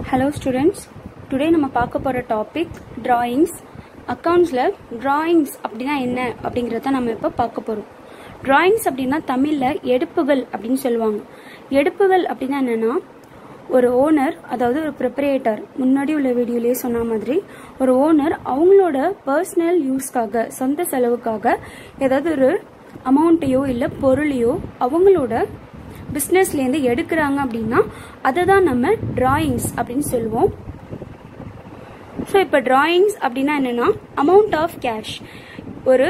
Hello students, today நம்ம பார்க்க போற டாபிக் drawings. அக்கவுண்ட்ஸ்ல drawings அப்படினா என்ன அப்படிங்கறத நம்ம இப்ப பார்க்க போறோம். drawings அப்படினா தமிழ்ல எடுப்புகள் அப்படினு சொல்லுவாங்க. எடுப்புகள் அப்படினா என்னன்னா ஒரு ஓனர் அதாவது ஒரு ப்ரிப்பரேட்டர் முன்னாடி உள்ள வீடியோலயே சொன்ன மாதிரி ஒரு ஓனர் அவங்களோட பர்சனல் யூஸ்க்காக சொந்த செலவுக்காக ஏதாவது ஒரு அமௌண்ட்டையோ இல்ல பொருளையோ அவங்களோட பிசினஸ்ல இருந்து எடுக்கறாங்க அப்படினா அததான் நம்ம drawings அப்படினு சொல்லுவோம். சோ இப்ப drawings அப்படினா என்னன்னா amount of cash ஒரு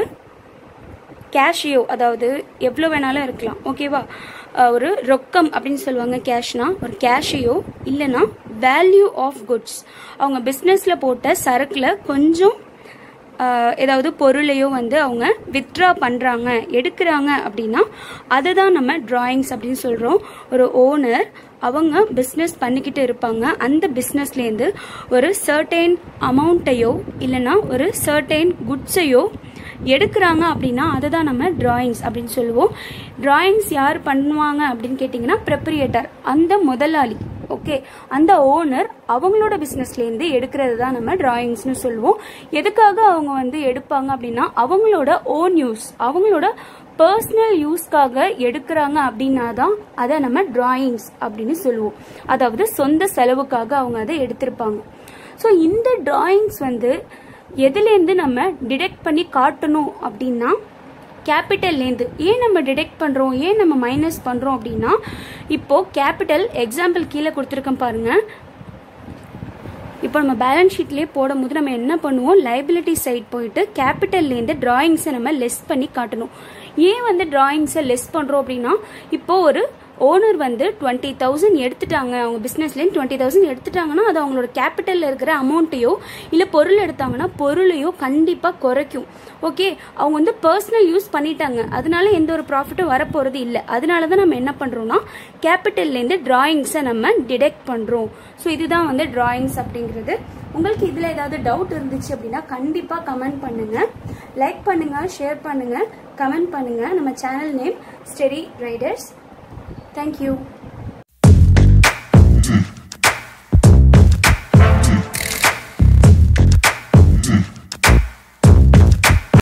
கேஷியோ அதாவது எவ்வளவு வேணாலும் இருக்கலாம் ஓகேவா ஒரு ரொக்கம் அப்படினு சொல்லுவாங்க கேஷ்னா ஒரு கேஷியோ இல்லனா வேல்யூ ஆஃப் குட்ஸ் அவங்க பிசினஸ்ல போட்ட சரக்குல கொஞ்சம் ஏதாவது பொருளையோ வந்து அவங்க வித்ட்ரா பண்றாங்க எடுக்கறாங்க அப்படினா அததான் நம்ம drawings அப்படினு சொல்றோம். ஒரு ஓனர் அவங்க பிசினஸ் பண்ணிக்கிட்டு இருப்பாங்க அந்த பிசினஸ்ல இருந்து ஒரு சர்டைன் அமௌண்ட்டையோ இல்லனா ஒரு சர்டைன் குட்ஸையோ எடுக்கறாங்க அப்படினா அததான் நம்ம drawings அப்படினு சொல்லுவோம். drawings யார் பண்ணுவாங்க அப்படினு கேட்டிங்கனா ப்ரிப்பரேட்டர் அந்த முதலாளி ஓகே அந்த ஓனர் அவங்களோட பிசினஸ்ல இருந்து எடுக்கிறது தான் நம்ம drawings-னு சொல்லுவோம். எதுக்காக அவங்க வந்து எடுப்பாங்க அப்படினா அவங்களோட ஓன் யூஸ் அவங்களோட பர்சனல் யூஸ்க்காக எடுக்கறாங்க அப்படினா தான் அத நம்ம drawings அப்படினு சொல்லுவோம். அதாவது சொந்த செலவுக்காக அவங்க அதை எடுத்திருப்பாங்க. சோ இந்த drawings வந்து எதுல இருந்து நம்ம டிடெக்ட் பண்ணி காட்டணும் அப்படினா கேபிட்டல்ல இருந்து ஏன் நம்ம டிடெக்ட் பண்றோம் ஏன் நம்ம மைனஸ் பண்றோம் அப்படினா இப்போ கேபிட்டல் எக்ஸாம்பிள் கீழ கொடுத்திருக்கேன் பாருங்க. இப்போ நம்ம பேலன்ஸ் ஷீட்லயே போடும்போது நம்ம என்ன பண்ணுவோம் லைபிலிட்டி சைடு போயிட்டு கேபிட்டல்ல இருந்து drawings-ஐ நம்ம லெஸ் பண்ணி காட்டணும். ஏன் வந்து drawings-ஐ லெஸ் பண்றோம் அப்படினா இப்போ ஒரு ஓனர் வந்து 20,000 எடுத்துட்டாங்க அவங்க பிசினஸ்ல 20,000 எடுத்துட்டாங்கன்னா அது அவங்களோட கேபிட்டல்ல இருக்கிற அமௌண்ட்டையோ இல்ல பொருள் எடுத்தாங்கன்னா பொருளையோ கண்டிப்பா குறைக்கும். ஓகே அவங்க வந்து பர்சனல் யூஸ் பண்ணிட்டாங்க அதனால எந்த ஒரு ப்ராஃபிட்டும் வரப்போறது இல்ல. அதனாலதான் நம்ம என்ன பண்றோம்னா கேபிட்டல்ல இருந்து drawings-ஐ நம்ம டிடெக்ட் பண்றோம். சோ இதுதான் வந்து drawings அப்படிங்கிறது. உங்களுக்கு இதுல ஏதாவது டவுட் இருந்துச்சு அப்படின்னா கண்டிப்பா கமெண்ட் பண்ணுங்க, லைக் பண்ணுங்க, ஷேர் பண்ணுங்க, கமெண்ட் பண்ணுங்க. நம்ம channel name study riders. Thank you.